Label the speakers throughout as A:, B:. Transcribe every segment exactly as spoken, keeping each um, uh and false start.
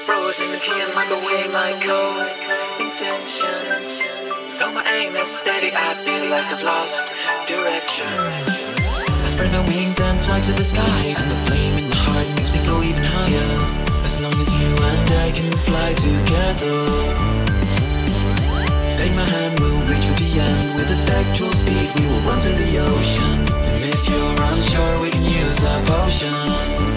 A: frozen and can't look away my cold intentions. Though my aim is steady, I feel like I've lost direction. I spread my wings and fly to the sky, and the flame in my heart makes me go even higher. As long as you and I can fly together, take my hand, we'll reach for the end. With a spectral speed, we will run to the ocean. And if you're unsure, we can use our potion.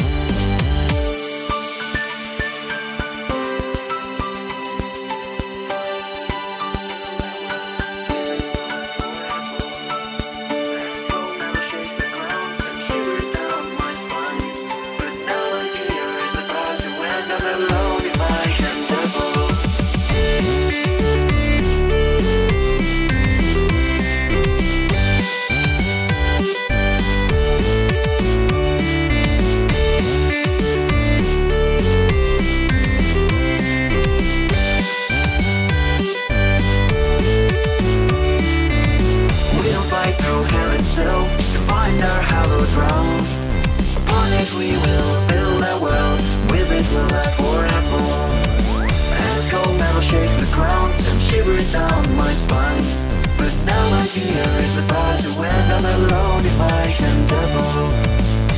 A: Just to find our hallowed ground. Upon it we will build our world. With it we'll last forever. As cold metal shakes the ground and shivers down my spine. But now my fear is about to end. I'm alone in my endeavor.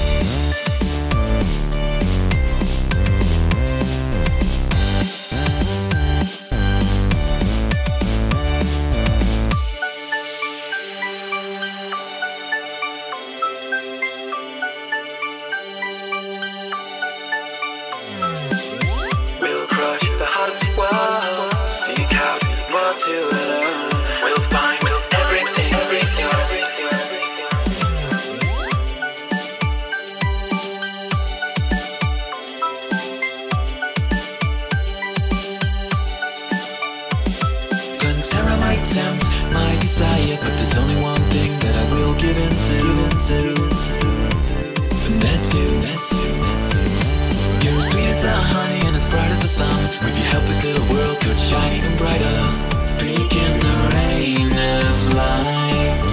A: Tempt my desire, but there's only one thing that I will give in to, and that's you, that's you, that's you, that's you. You're as sweet as the honey and as bright as the sun. With your help this little world could shine even brighter. Peek in the rain of light.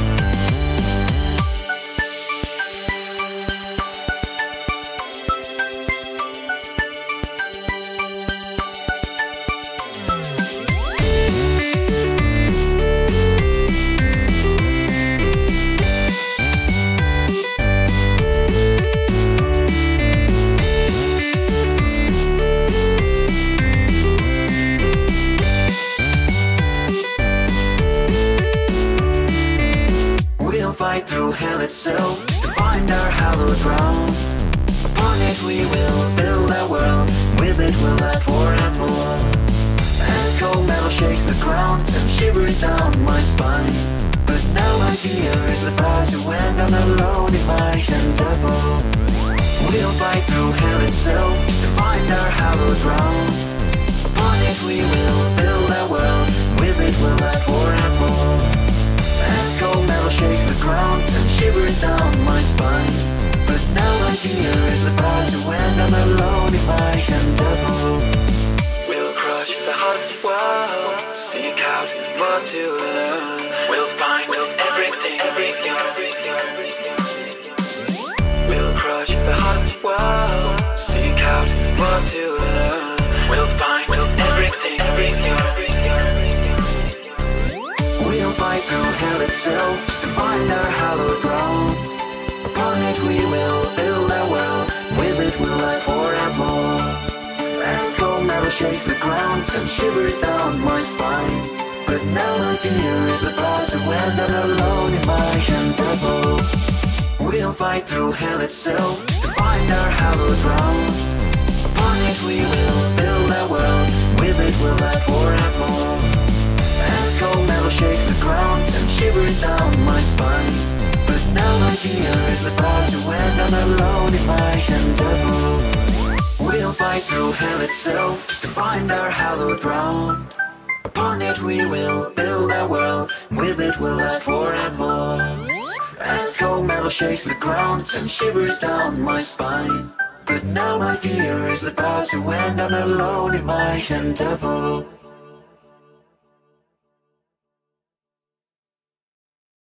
A: Fight through hell itself just to find our hallowed ground. Upon it we will build our world. With it we'll last forever. As cold metal shakes the ground and shivers down my spine. But now my fear is about to end. I'm alone in my endeavor. We'll fight through hell itself just to find our hallowed ground. Upon it we will build our world. With it we'll last forever. As cold metal shakes the ground and shivers down my spine. But now my fear is about to end. I'm alone in my endeavor. We'll crush the heart of the world. Seek out more to learn. We'll find everything, everything, everything. We'll crush the heart of the world. Seek out more to learn. We'll find everything, everything, everything. We'll fight through hell itself just to find our hallowed ground. Upon it we will build our world. With it we'll last forever. As cold metal shakes the ground and shivers down my spine. But now my fear is about to end. I'm alone in my endeavor. We'll fight through hell itself just to find our hallowed ground. Upon it we will build our world. With it we'll last forever. As cold metal shakes the ground and shivers down my spine. But now my fear is about to end. I'm alone in my endeavor. We'll fight through hell itself just to find our hallowed ground. Upon it we will build our world. With it we'll last forever. As cold metal shakes the ground and shivers down my spine. But now my fear is about to end. I'm alone in my endeavor.